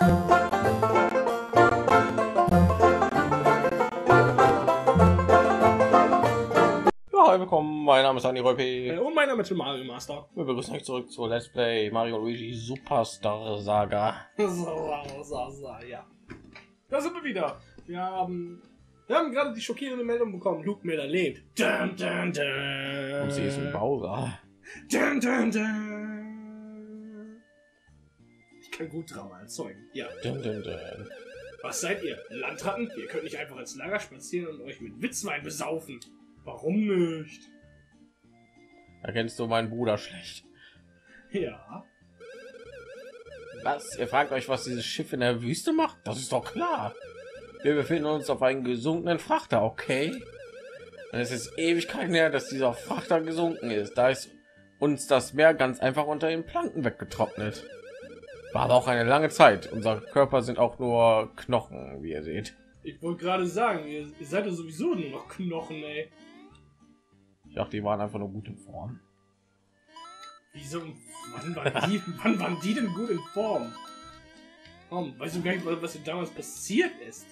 Hi, willkommen, mein Name ist Andi P. Und mein Name ist Mario Master. Wir begrüßen euch zurück zu Let's Play Mario Luigi Superstar Saga. Ja. Da sind wir wieder. Wir haben gerade die schockierende Meldung bekommen. Luke Miller lebt. Dun, dun, dun. Und sie ist ein Bowser. Dun, dun, dun. Ich kann gut Drama erzeugen. Ja. Dun, dun, dun. Was seid ihr? Landratten? Ihr könnt nicht einfach ins Lager spazieren und euch mit Witzwein besaufen. Warum nicht? Erkennst du meinen Bruder schlecht? Ja. Was? Ihr fragt euch, was dieses Schiff in der Wüste macht? Das ist doch klar. Wir befinden uns auf einem gesunkenen Frachter, okay? Und es ist Ewigkeiten her, dass dieser Frachter gesunken ist. Da ist uns das Meer ganz einfach unter den Planken weggetrocknet. War aber auch eine lange Zeit. Unsere Körper sind auch nur Knochen, wie ihr seht. Ich wollte gerade sagen, ihr seid ja sowieso nur noch Knochen, ey. Ich dachte, die waren einfach nur gut in Form. Wieso? Wann waren die denn gut in Form? Komm, weißt du gar nicht, was denn damals passiert ist?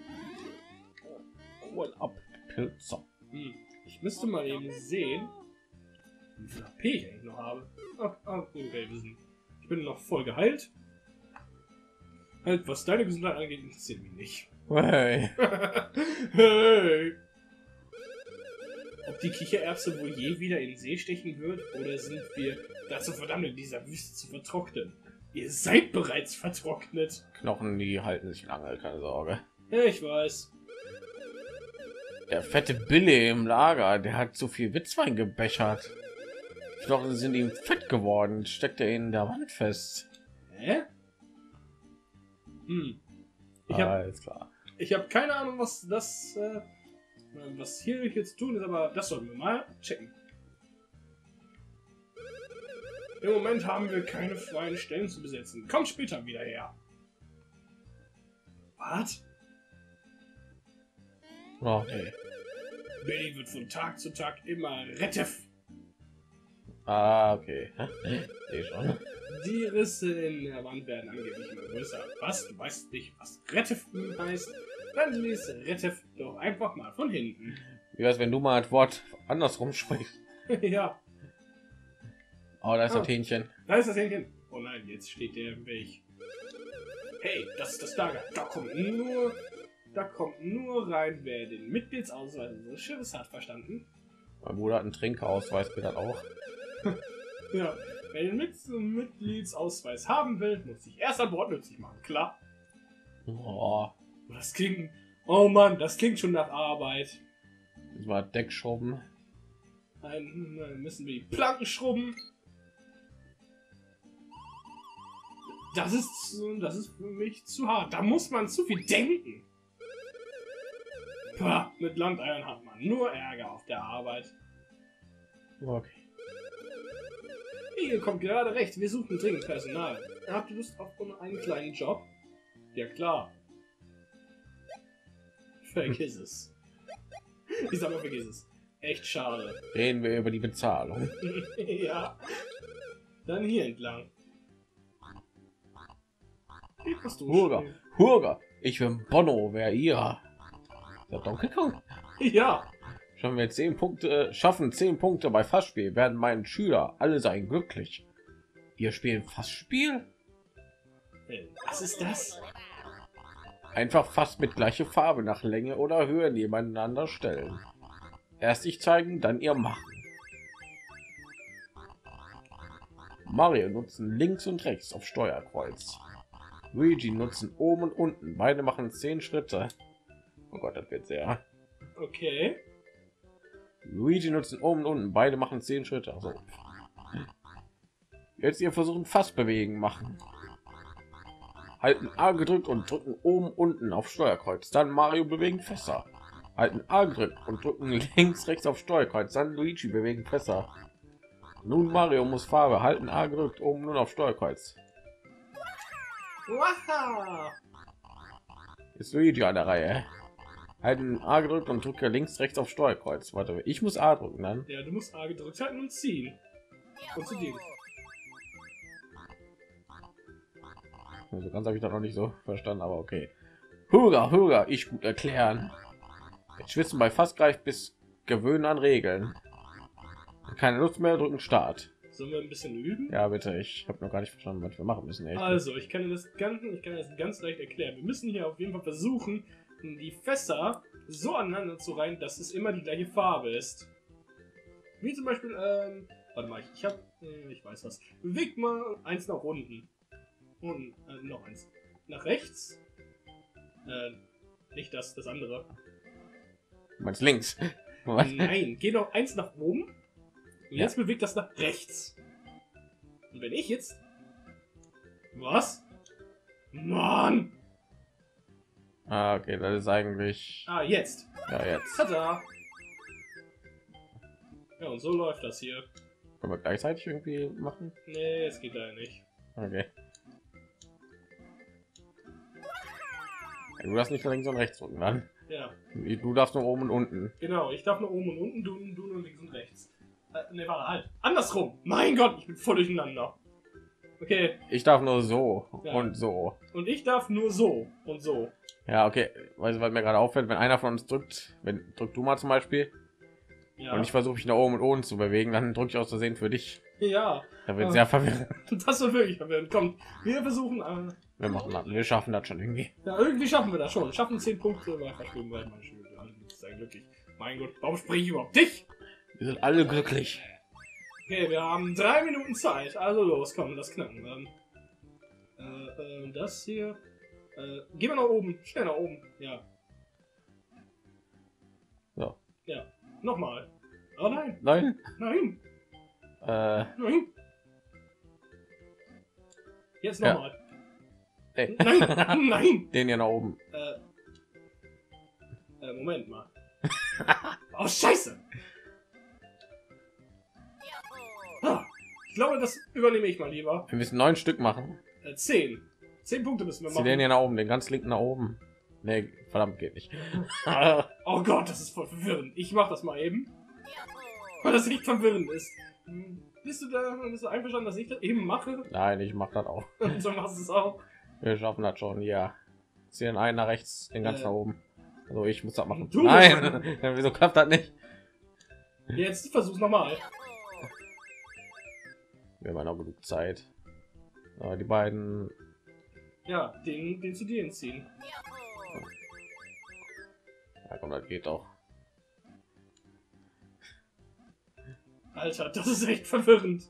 Cool ab, Pilzer. Ich müsste mal eben sehen, wie viel HP ich eigentlich noch habe. Okay, ich bin noch voll geheilt. Halt, was deine Gesundheit angeht, interessiert mich nicht. Hey. Hey. Ob die Kichererbse wohl je wieder in den See stechen wird, oder sind wir dazu verdammt, in dieser Wüste zu vertrocknen? Ihr seid bereits vertrocknet. Knochen, die halten sich lange, keine Sorge. Ja, ich weiß. Der fette Billy im Lager, der hat so viel Witzwein gebechert. Knochen sind ihm fett geworden, steckt er in der Wand fest. Hä? Alles klar. Ich habe keine Ahnung, was hier jetzt tun ist, aber das sollten wir mal checken. Im Moment haben wir keine freien Stellen zu besetzen. Kommt später wieder her. Was? Okay. Billy wird von Tag zu Tag immer rettef. Okay. Sehe schon. Die Risse in der Wand werden angeblich immer größer. Was? Du weißt nicht, was rettef heißt? Dann lies rettef doch einfach mal von hinten. Wie wär's, wenn du mal das Wort andersrum sprichst? Ja. Oh, da ist das Hähnchen. Da ist das Hähnchen. Oh nein, jetzt steht der im Weg. Hey, das ist das Lager. Da kommt nur rein, wer den Mitgliedsausweis unseres Schiffes hat, verstanden? Mein Bruder hat einen Trinkerausweis, bitte auch. Ja, wer den Mitgliedsausweis haben will, muss sich erst an Bord nützlich machen, klar? Oh, Das klingt... Oh Mann, das klingt schon nach Arbeit. das war Deckschrubben. Dann müssen wir die Planken schrubben. Das ist für mich zu hart. Da muss man zu viel denken. Pah, mit Landeiern hat man nur Ärger auf der Arbeit. Okay. Ihr kommt gerade recht. Wir suchen dringend Personal. Habt ihr Lust auf einen kleinen Job? Ja klar. Vergiss es. Ich sag mal, vergiss es. Echt schade. Reden wir über die Bezahlung. Ja. Dann hier entlang. Hurga. Ich bin Bono, wer ihr? Der Donkey Kong. Ja. Schaffen wir 10 Punkte, schaffen 10 Punkte bei Fassspiel, werden meinen Schüler alle sein glücklich. Ihr spielt Fassspiel? Was ist das? Einfach fast mit gleicher Farbe nach Länge oder Höhe nebeneinander stellen. Erst ich zeigen, dann ihr machen. Mario nutzen links und rechts auf Steuerkreuz. Luigi nutzen oben und unten. Beide machen 10 Schritte. Oh Gott, das wird sehr. Okay. Luigi nutzen oben und unten. Beide machen 10 Schritte. Also. Jetzt ihr versuchen fast bewegen machen. Halten A gedrückt und drücken oben unten auf Steuerkreuz. Dann Mario bewegen Fässer. Halten A gedrückt und drücken links rechts auf Steuerkreuz. Dann Luigi bewegen Fässer. Nun Mario muss Farbe. Halten A gedrückt oben nun auf Steuerkreuz. Wow. Ist Luigi an der Reihe. Halten A gedrückt und drücke links rechts auf Steuerkreuz. Warte, ich muss A drücken dann. Ja, du musst A gedrückt halten und ziehen. Und zu dir. Also ganz habe ich da noch nicht so verstanden, aber okay. Huga, ich gut erklären. Jetzt schwitzen bei fast gleich bis gewöhnen an Regeln. Keine Lust mehr, drücken Start. Sollen wir ein bisschen üben? Ja, bitte. Ich habe noch gar nicht verstanden, was wir machen müssen. Echt. Also, ich kann das ganz leicht erklären. Wir müssen hier auf jeden Fall versuchen, die Fässer so aneinander zu reihen, dass es immer die gleiche Farbe ist. Wie zum Beispiel, warte mal, ich weiß was. Bewegt mal eins nach unten. Und noch eins. Nach rechts. Nicht das andere. Du meinst links? Nein, geh noch eins nach oben. Und Ja. jetzt bewegt das nach rechts. Und wenn ich jetzt... Was? Mann! Ah, okay, das ist eigentlich... Ah, jetzt. Ja, jetzt. Tada! Ja, und so läuft das hier. Können wir gleichzeitig irgendwie machen? Nee, es geht leider nicht. Okay. Ja, du darfst nicht nach links und rechts drücken, dann. Ja, Du darfst nur oben und unten. genau. Ich darf nur oben und unten, du nur links und rechts. Ne, warte, halt. Andersrum. Mein Gott, ich bin voll durcheinander. Okay, Ich darf nur so Ja. und so. und ich darf nur so und so. Ja, okay. Weißt du, was mir gerade auffällt? Wenn einer von uns drückt, drück du mal zum Beispiel, Ja. und ich versuche mich nach oben und unten zu bewegen, dann drücke ich aus Versehen für dich. Ja, Da wird Ah. sehr verwirrend. das wird wirklich verwirrend. Kommt, wir versuchen... Wir machen das. Wir schaffen das schon irgendwie. ja, irgendwie schaffen wir das schon. Schaffen 10 Punkte, weil verschwimmen wir meine Schule. Alle sind glücklich. Mein Gott, warum spreche ich überhaupt dich? Wir sind alle glücklich. Okay, wir haben 3 Minuten Zeit. Also los, komm, das knacken wir. Das hier. Gehen wir nach oben. Schnell nach oben. Ja. So. Ja. Nochmal. Oh nein. Nein. Nein. Äh, Nein. Jetzt Ja. nochmal. ey. Nein. Nein. Den hier nach oben. Moment mal. Oh, scheiße. Ah, ich glaube, das übernehme ich mal lieber. Wir müssen 9 Stück machen. 10. 10 Punkte müssen wir Zieh den machen. hier nach oben, den ganz linken nach oben. Nee, verdammt, geht nicht. Oh Gott, das ist voll verwirrend. Ich mach das mal eben. Weil das echt verwirrend ist. Bist du einverstanden, dass ich das eben mache? Nein, ich mach das auch. Und so machst du es auch. Wir schaffen das schon, ja. Zieh den einen nach rechts, den ganz Äh. nach oben. Also ich muss das machen. Du Nein, wieso klappt das nicht? Jetzt versuch's nochmal. Wir haben noch genug Zeit. Aber die beiden. Ja, den zu dir ziehen. Ja, komm, das geht doch. Alter, das ist echt verwirrend.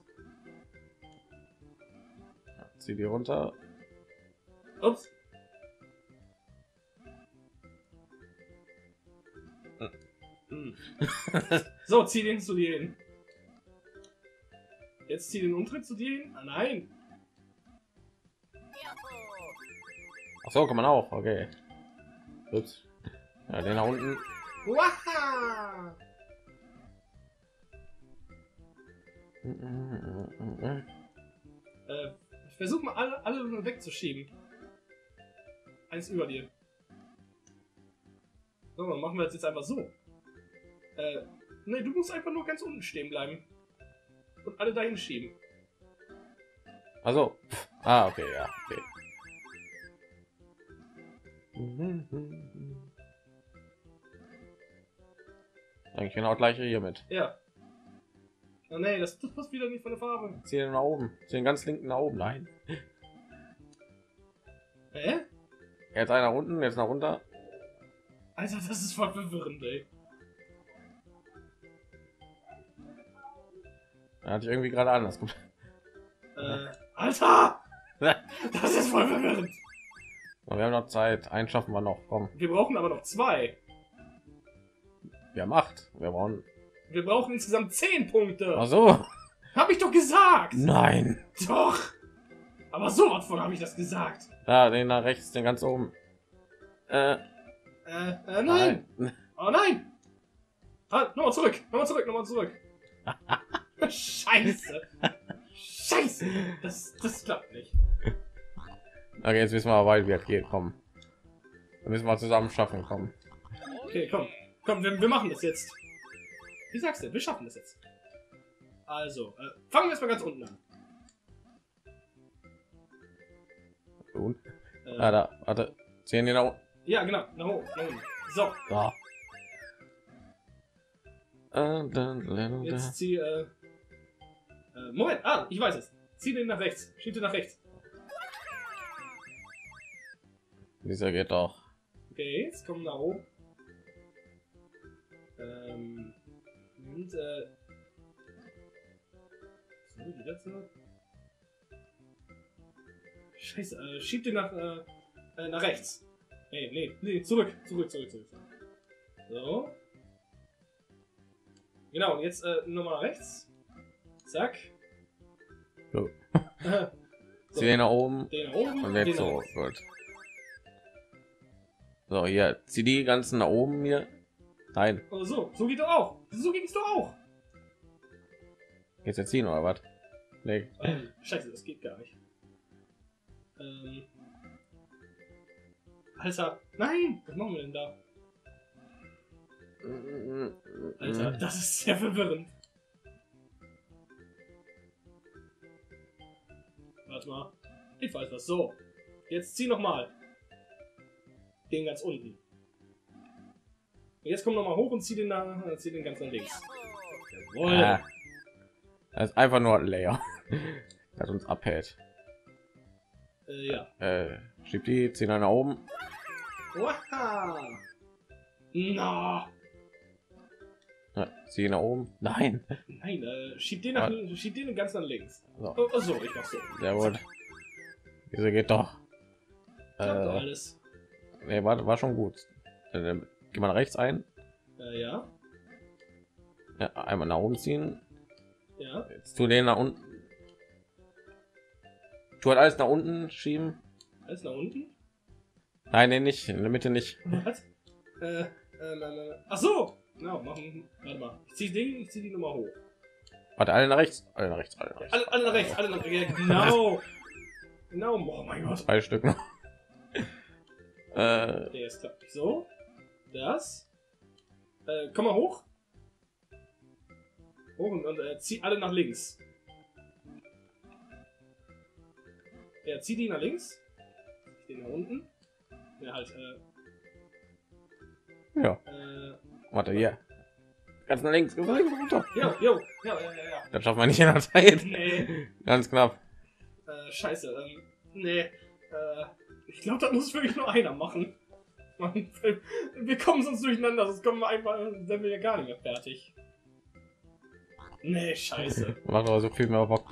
Zieh die runter. Ups. Hm. So, zieh den zu dir hin. Jetzt zieh den Umtritt zu dir hin. Ah, nein. Ach so, kann man auch. Okay. Ups. Ja, den nach unten. Waha! Ich versuche mal alle wegzuschieben. Eins über dir. So, dann machen wir das jetzt einfach so. Ne, du musst einfach nur ganz unten stehen bleiben. Und alle dahin schieben. Also. Ah, okay, ja. Okay. Eigentlich genau gleiche hiermit. Ja. Oh ne, das passt wieder nicht von der Farbe. Zieh den nach oben. Zieh den ganz linken nach oben. Nein. Hä? Jetzt einer nach unten, jetzt nach runter. Alter, das ist voll verwirrend, ey. Da hatte ich irgendwie gerade anders gemacht. Alter! Das ist voll verwirrend. Aber wir haben noch Zeit. Einen schaffen wir noch. Komm. Wir brauchen aber noch 2. Wir haben 8. Wir brauchen. Wir brauchen insgesamt 10 Punkte. Ach so. Hab ich doch gesagt. Nein. Doch. Aber so was von habe ich das gesagt. Da, den nach rechts, den ganz oben. Nein. Nein. Oh nein. Halt, nochmal zurück. Nochmal zurück. Scheiße. Scheiße. Das klappt nicht. Okay, jetzt wissen wir, weil wir hier kommen. Dann müssen wir zusammen schaffen kommen. Okay, komm. Komm, wir machen das jetzt. Wie sagst du? Wir schaffen das jetzt. Also, fangen wir erstmal ganz unten an. tun. Da, warte. Ziehen die nach Ja, genau. Nach oben, nach oben. So, da. Dann, jetzt zieh. Moment, ich weiß es. Zieh den nach rechts. Schieb den nach rechts. Dieser geht doch. Okay, jetzt kommen nach oben. Und, so, die letzte. Scheiße, schieb den nach rechts. Nee, zurück. So. Genau, und jetzt nochmal nach rechts. Zack. So. So. Zieh den nach oben Den nach oben und den jetzt nach so. rechts. Gut. So, hier, zieh die ganzen nach oben hier. Nein, Oh, so geht doch auch. So ging's doch auch. jetzt ziehen oder was? Nee. Scheiße, das geht gar nicht. Alter, nein! Was machen wir denn da? Alter, das ist sehr verwirrend. Warte mal. Ich weiß was. So. Jetzt zieh nochmal. Den ganz unten. Jetzt komm nochmal hoch und zieh den ganz nach links. Jawohl. Das ist einfach nur ein Layer, das uns abhält. Ja. Schieb die, zieh nach oben. Waha. Na. Zieh nach oben. Nein. Nein, schieb den ganz nach links. So. Oh, so, ich mach so. Sehr gut. Diese geht doch. Klappt doch alles. Nee, war schon gut. Geh mal rechts ein. Ja. Ja, einmal nach oben ziehen. Ja. Jetzt tu den nach unten. Tu halt alles nach unten schieben. Alles nach unten? Nein, nee, nicht. In der Mitte nicht. Was? Ach so! Genau, machen. Warte mal. Ich zieh die Nummer hoch. Warte, alle nach rechts. Alle nach rechts. Alle nach rechts. Alle nach rechts, alle nach rechts. Ja, genau. Genau, oh mein Gott. 2 Stück noch. Der ist klar. So. Das. Komm mal hoch. Hoch und zieh alle nach links. Ja, zieh die nach links. Den nach unten. Ja, halt, Ja. Warte, hier. Ganz nach links. Runter. Ja. Das schaffen wir nicht in der Zeit. Nee. Ganz knapp. Scheiße, nee. Ich glaube, das muss wirklich nur einer machen. Mann, wir kommen sonst durcheinander, sonst kommen wir einfach, dann sind wir ja gar nicht mehr fertig. Nee, scheiße. Macht aber so viel mehr Bock.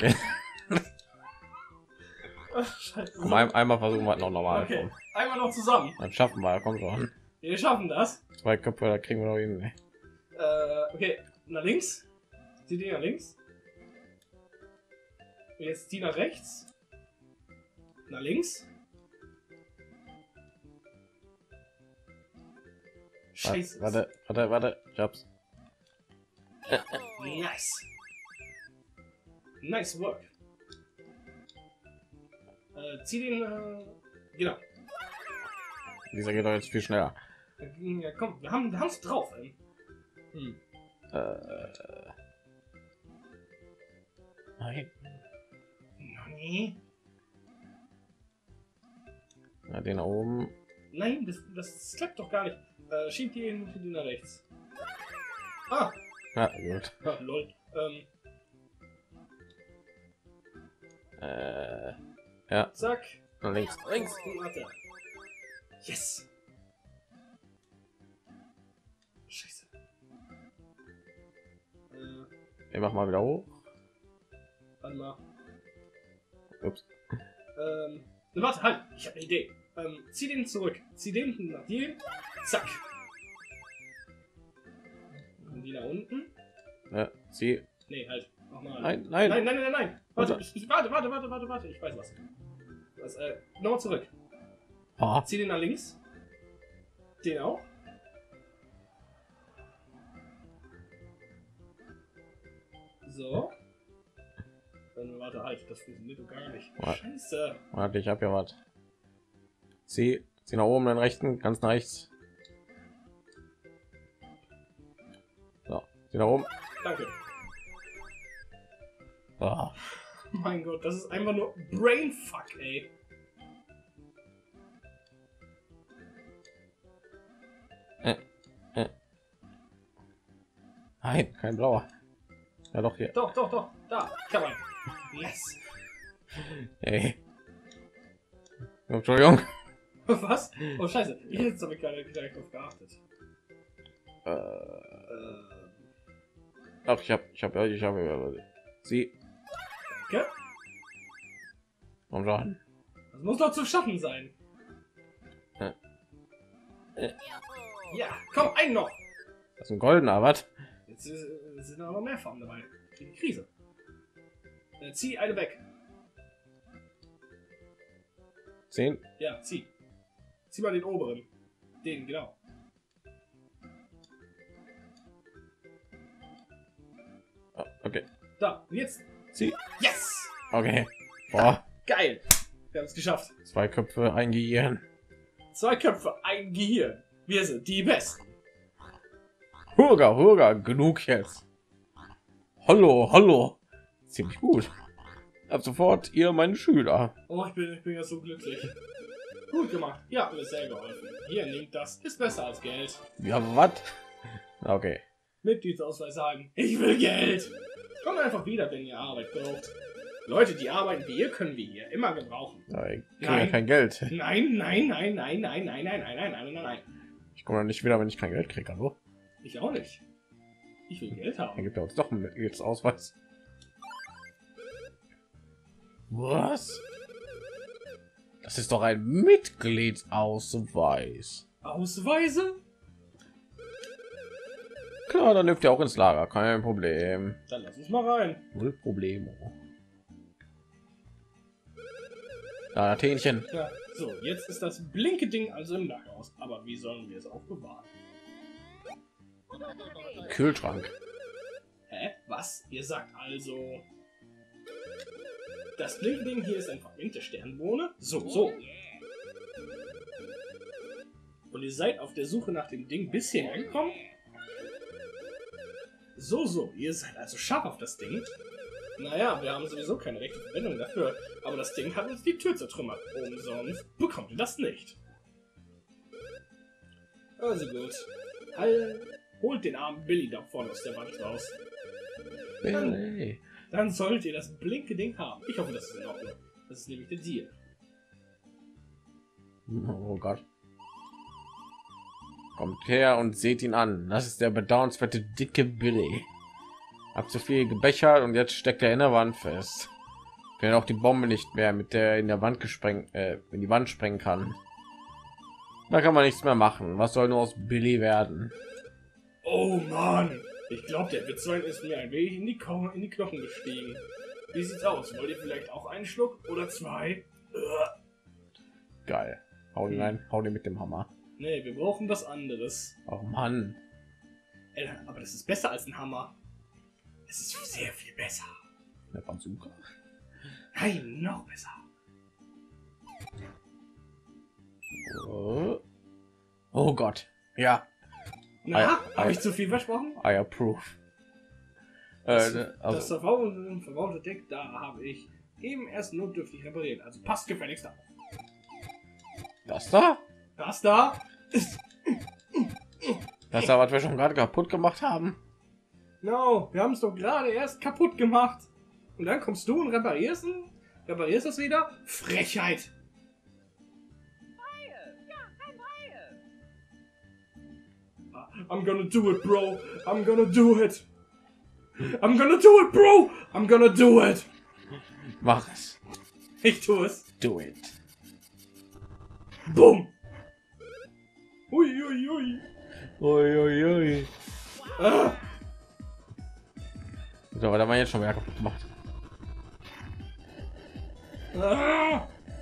Ach, scheiße. Komm, einmal versuchen wir noch normal. Okay, einmal noch zusammen. Dann schaffen wir, komm schon. Wir schaffen das. 2 Köpfe, da kriegen wir noch hin. Okay, nach links. Zieh die nach links. Jetzt die nach rechts. Nach links. Scheiße. Warte, ich hab's. Nice. Nice work. Zieh den, genau. Dieser geht doch jetzt viel schneller. Ja, komm, wir haben's drauf, ey. Nein. Nee. Ja, den nach oben. Nein, das klappt doch gar nicht. Schieb die nach rechts. Ah, Ja, gut. lol. Ja, Zack. nach links. Links. Warte. Yes. Scheiße. Wir machen mal wieder hoch. Warte mal. Ups. Warte, halt. Ich habe eine Idee. Zieh den zurück. Zieh den nach dir. Zack. Und die da unten. Ja, zieh. Nee, halt. Nochmal. Nein. Nein. Warte, Warte. warte. Ich weiß was. Nochmal zurück. Oh. Zieh den nach links. Den auch. So. Dann warte, halt. Das funktioniert doch gar nicht. Warte. Scheiße. Warte, ich hab ja was. Zieh nach oben, dann rechten, ganz nach rechts. So, zieh nach oben. Danke. Oh. Mein Gott, das ist einfach nur Brainfuck, ey. Nein, kein blauer. Ja doch hier. Doch, doch, doch. Da. Ich habe einen. Yes. Hey. Entschuldigung. Was? Oh Scheiße. Jetzt habe ich gar nicht drauf geachtet. Ach, ich habe sie. Danke. Komm schon. Das muss doch zu schaffen sein. Ja. Ja, komm, einen noch. Das ist ein goldener, was? Jetzt sind auch noch mehr Farben dabei. Die Krise. Zieh eine weg. 10. Ja, zieh. Zieh mal den oberen. Den, genau. Oh, okay. Da, und jetzt. Sie. Yes! Okay. Boah. Geil. Wir haben es geschafft. 2 Köpfe, ein Gehirn. 2 Köpfe, ein Gehirn. Wir sind die Besten. Hurga, Hurga, genug jetzt. Hallo, hallo. Ziemlich gut. Ab sofort ihr meine Schüler. Oh, ich bin ja so glücklich. Gut gemacht. Ihr habt mir sehr geholfen. Hier, nehmt das. Ist besser als Geld. Ja, was? Okay. Mitgliedsausweis sagen. Ich will Geld. Kommt einfach wieder, wenn ihr Arbeit braucht. Leute, die arbeiten wie ihr, können wir hier immer gebrauchen. Ja, ich kriege ja kein Geld. Nein, nein, nein, nein, nein, nein, nein, nein, nein, nein, nein, nein. Ich komme nicht wieder, wenn ich kein Geld kriege. Hallo? Ich auch nicht. Ich will Geld Dann haben. gibt er uns doch einen Mitgliedsausweis. Was? Das ist doch ein Mitgliedsausweis. Ausweise? Klar, dann dürft ihr auch ins Lager. Kein Problem. Dann lass uns mal rein. Null Problemo. Da, Tänchen. Ja, so, jetzt ist das blinke Ding also im Lagerhaus. Aber wie sollen wir es aufbewahren? Kühlschrank. Hä? Was? Ihr sagt also... Das blinke Ding hier ist ein Fragment der Sternbohne? So. Und ihr seid auf der Suche nach dem Ding bis hierher gekommen? So. Ihr seid also scharf auf das Ding? Naja, wir haben sowieso keine rechte Verwendung dafür. Aber das Ding hat uns die Tür zertrümmert. Umsonst bekommt ihr das nicht. Also gut. Holt den armen Billy da vorne aus der Wand raus. Billy. Dann solltet ihr das blinke Ding haben. Ich hoffe, das ist in Ordnung. Das ist nämlich der Deal. Oh Gott. Kommt her und seht ihn an. Das ist der bedauernswerte dicke Billy. Hab zu viel gebechert und jetzt steckt er in der Wand fest. Wenn auch die Bombe nicht mehr mit der in der Wand gesprengt, in die Wand sprengen kann. Da kann man nichts mehr machen. Was soll nur aus Billy werden? Oh Mann! Ich glaube, der Witzwein ist mir ein wenig in die Knochen gestiegen. Wie sieht's aus? Wollt ihr vielleicht auch einen Schluck oder 2? Geil. Hau den rein, hau den mit dem Hammer. Nee, wir brauchen was anderes. Oh Mann. Aber das ist besser als ein Hammer. Es ist sehr viel besser. Der Bazooka. Nein, noch besser. Oh Gott. Ja. Na, habe ich zu viel versprochen? I approve. Das Also, verbaute Deck, da habe ich eben erst notdürftig repariert. Also passt gefälligst auf. das da? Das da ist... Das da, was wir schon gerade kaputt gemacht haben. No, wir haben es doch gerade erst kaputt gemacht. Und dann kommst du und reparierst das wieder? Frechheit! I'm gonna do it, bro. I'm gonna do it. I'm gonna do it, bro. I'm gonna do it. Mach es. Ich tue es. Do it. Bumm. Ui, ui, ui. Ui, ui, ui. Ah. So, aber da war jetzt schon wieder kaputt gemacht. Ah.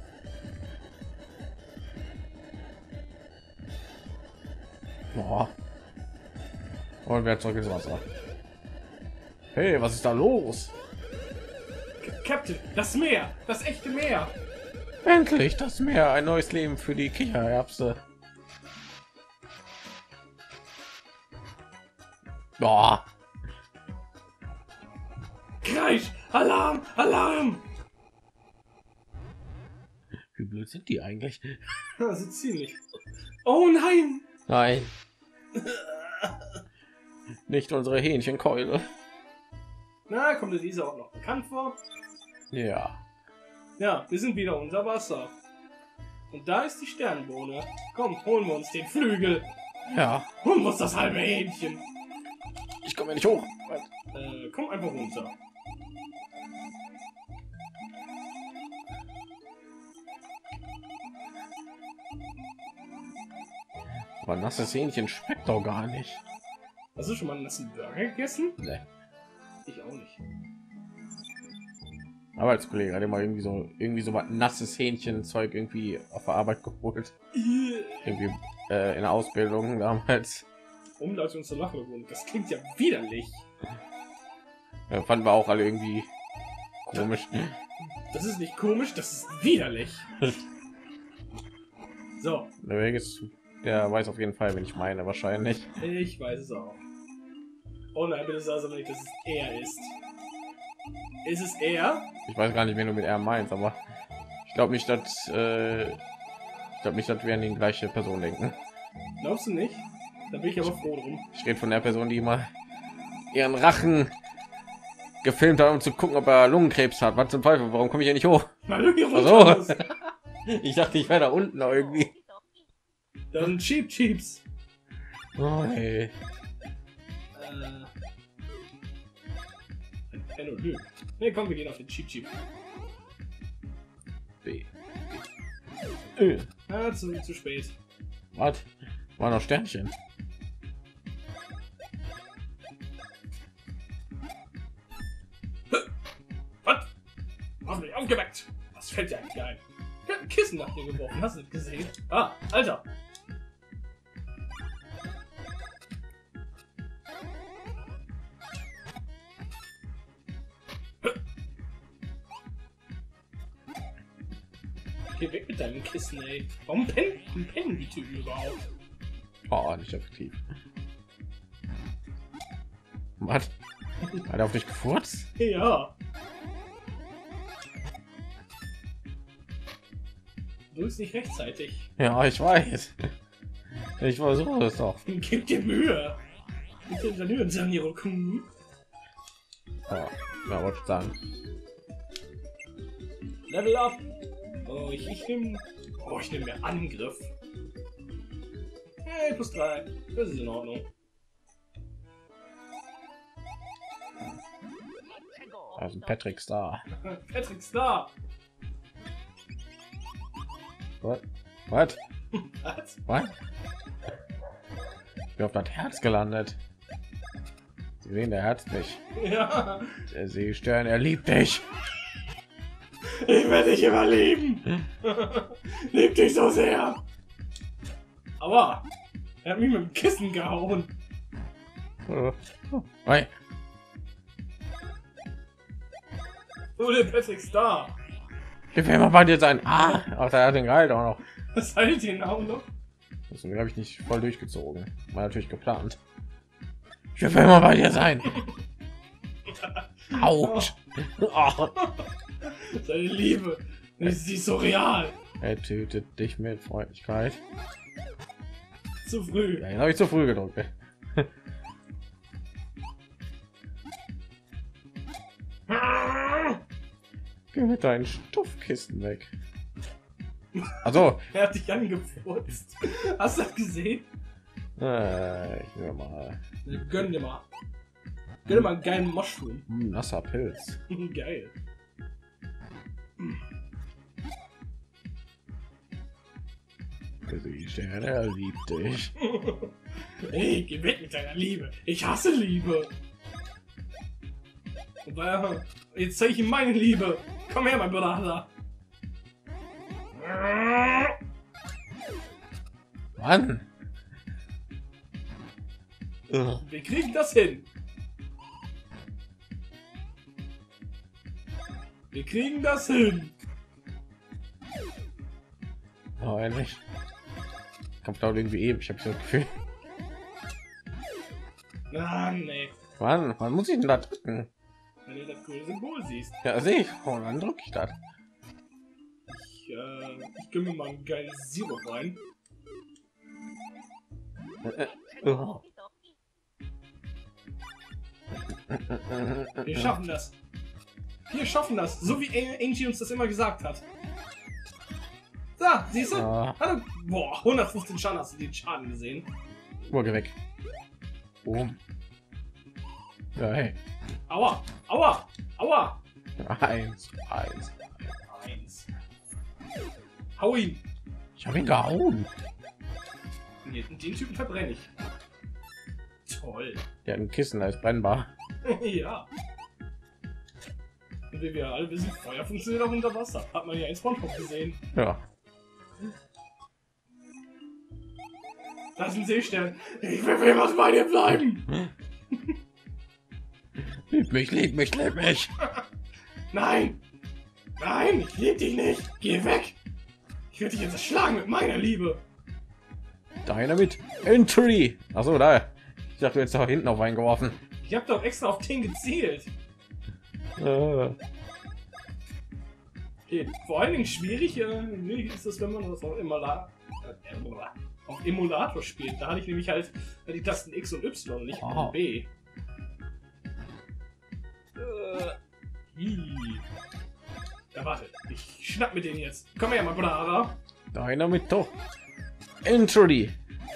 Boah. Und wer zurück ins Wasser. Hey, was ist da los? Captain, das Meer. Das echte Meer. Endlich das Meer, ein neues Leben für die Kichererbse. Boah. Kreisch. Alarm. Alarm. Wie blöd sind die eigentlich? Also ziemlich. Oh nein. Nein. Nicht unsere Hähnchenkeule. Na, kommt dir dieser auch noch bekannt vor? Ja. Ja, wir sind wieder unter Wasser. Und da ist die Sternbohne. Komm, holen wir uns den Flügel. Ja. Holen wir uns das halbe Hähnchen. Ich komme nicht hoch. Komm einfach runter. Aber nasses Hähnchen schmeckt doch gar nicht. Hast du schon mal einen nassen Burger gegessen? Nee. Ich auch nicht. Arbeitskollege hat immer irgendwie so was nasses Hähnchenzeug irgendwie auf der Arbeit geholt. Irgendwie in der Ausbildung damals. Umleitung zur Lachbewohnung. Das klingt ja widerlich. Fanden wir auch alle irgendwie komisch. Das ist nicht komisch, das ist widerlich. So. Der weiß auf jeden Fall, wen ich meine, wahrscheinlich. Ich weiß es auch. Oh nein, bitte sag nicht, dass es er ist. Ist es er? Ich weiß gar nicht, wen du mit er meinst, aber ich glaube nicht, dass wir an die gleiche Person denken. Glaubst du nicht? Da bin ich aber froh drum. Ich rede von der Person, die immer ihren Rachen gefilmt hat, um zu gucken, ob er Lungenkrebs hat. Was zum Teufel? Warum komme ich hier nicht hoch? Weil du hier Also, runter musst. ich dachte, ich wäre da unten irgendwie. Dann Cheeps. Oh, hey. Ein Penolyn. Ne, komm, wir gehen auf den Cheep. B. Zu spät. Was? War noch Sternchen. Was? Hast mich aufgeweckt? Was fällt dir eigentlich ein? Ich hab ein Kissen nach dir geworfen, hast du das gesehen? Ah, Alter! Geh weg mit deinem Kissen, ey. Warum pennen die Typen überhaupt? Oh, nicht effektiv. Was? Hat er auf dich gefurzt? Ja. Du bist nicht rechtzeitig. Ja, ich weiß. Ich versuche es doch. Gib dir Mühe. Bitte Ingenieuren sagen ihre Kuh. Oh, ja, wollte ich sagen. Level up. Oh, ich nehme mir Angriff. Hey, +3. Das ist in Ordnung. Also Patrick Star. Patrick Star. Was? Was? Was? Ich bin auf das Herz gelandet. Sie sehen, der Herz nicht. Ja. Der Seestern, er liebt dich. Ich werde dich immer lieben. Lieb dich so sehr. Aber er hat mich mit dem Kissen gehauen. Hey. Oh, der Patrick Star. Ich will mal bei dir sein. Ah, ach, der hat den Gehalt auch noch. Was halt den auch noch? Deswegen habe ich nicht voll durchgezogen. War natürlich geplant. Ich will immer bei dir sein. Autsch. Oh. Seine Liebe. Sie ist so real. Er tötet dich mit Freundlichkeit. Zu früh. Ja, den habe ich zu früh gedrückt. Geh mit deinen Stoffkissen weg. Also, Er hat dich angefurzt. Hast du das gesehen? ich will mal. Gönn dir mal. Gönn dir mal einen geilen Mushroom. Nasser Pilz. Geil. Die Sterne, er liebt dich. Hey, geh weg mit deiner Liebe. Ich hasse Liebe. Jetzt zeige ich ihm meine Liebe. Komm her, mein Bruder. Mann. Wir kriegen das hin. Wir kriegen das hin. Oh, endlich. Kampf dauert irgendwie ewig, ich habe so das Gefühl. Ah, nee. Mann, wann muss ich denn da drücken? Wenn du das coole Symbol siehst. Ja, sehe ich. Oh, dann drücke ich das. Ich gönne mir mal ein geiles Sirup rein. Oh. Wir schaffen das. Wir schaffen das. So wie Angie uns das immer gesagt hat. So, siehst du? Hallo. Boah, 115 Schaden. Hast du den Schaden gesehen? Geh weg. Boom. Ja, hey. Aua, aua, aua. 1. Hau ihn. Ich habe ihn gehauen. Den Typen verbrenne ich. Toll. Der hat ein Kissen, da ist brennbar. Ja. Und wie wir alle wissen, Feuer funktioniert auch unter Wasser. Hat man ja in SpongeBob gesehen. Ja. Das ist ein Seestern. Ich will für was bei dir bleiben. Lieb mich. Nein. Nein, ich lieb dich nicht. Geh weg. Ich werde dich jetzt erschlagen mit meiner Liebe. Dynamit Entry. Achso, da. Ich dachte, du hättest da hinten auf einen geworfen. Ich habe doch extra auf den gezielt. Okay. Vor allen Dingen schwierig ist es, wenn man das auf Emulator spielt. Da hatte ich nämlich halt die Tasten X und Y, nicht B. Ja, warte. Ich schnapp mit denen jetzt. Komm her, Mabrara. Dynamit doch. Entry.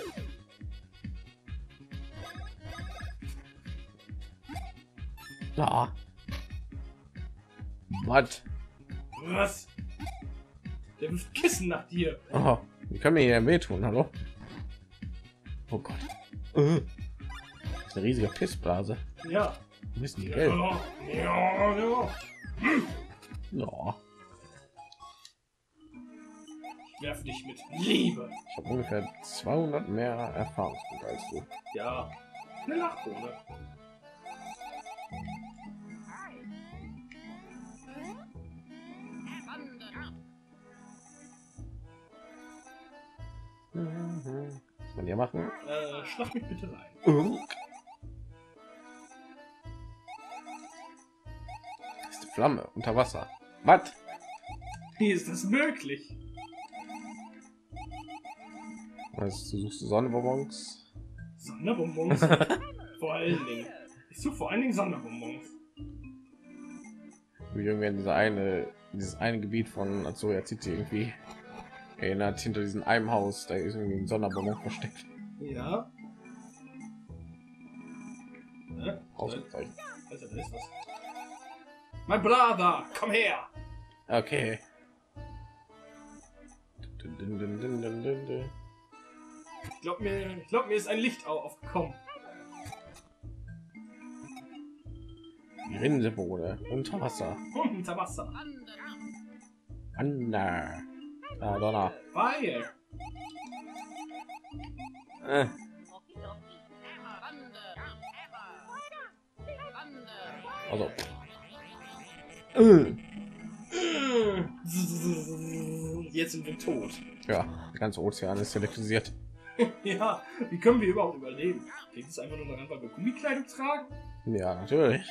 Ja. Was? Was? Der wirft Kissen nach dir. Oh, wie kann mir hier wehtun? Hallo? Oh Gott. Das ist eine riesige Pissblase. Ja. Wo ist die gelb? Ja. Ja. Ich werfe dich mit Liebe. Ich habe ungefähr 200 mehr Erfahrungspunkte als du. Ja. Eine Lachkrone. Was man hier machen? Schlag mich bitte rein. Das ist die Flamme unter Wasser. Was? Wie ist das möglich? Was, du suchst Sonnenbonbons? Sonderbonbons? Vor allen Dingen. Ich suche vor allen Dingen Sonderbonbons. Wie irgendwie an dieses eine Gebiet von Azoria City irgendwie erinnert, hinter diesem einem Haus, da ist irgendwie ein Sonderbonbon versteckt. Ja. Ausgezeichnet. Also, da ist was. Mein Brother, komm her! Okay. Ich glaub mir ist ein Licht aufgekommen. Die Rinsebohne unter Wasser. Unter Wasser. Anna. Ah, Donner. Fire. Also. Jetzt sind wir tot. Ja, der ganze Ozean ist elektrisiert. Ja, wie können wir überhaupt überleben? Geht es einfach nur daran, weil wir Gummikleidung tragen? Ja, natürlich.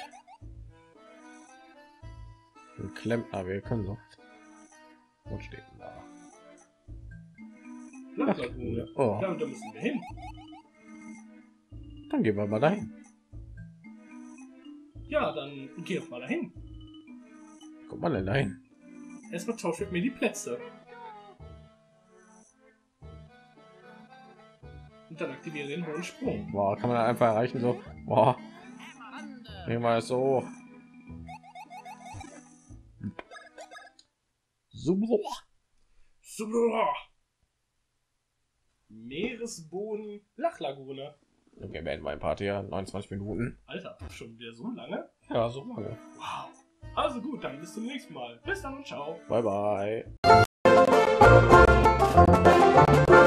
Ein Klempner, wir können so. Was steht denn da? Lachslagune. Oh. Ja, und da müssen wir hin. Dann gehen wir mal dahin. Ja, dann geh doch mal dahin. Kommt man denn dahin? Erstmal tauscht mit mir die Plätze. Und dann aktiviere den hohen Sprung. Boah, kann man dann einfach erreichen so. Boah. Nehmen wir es so. Super. Super. Meeresboden Lachlagune. Okay, beenden wir ein Part hier. 29 Minuten. Alter, schon wieder so lange? Ja, so lange. Wow. Also gut, dann bis zum nächsten Mal. Bis dann und ciao. Bye, bye.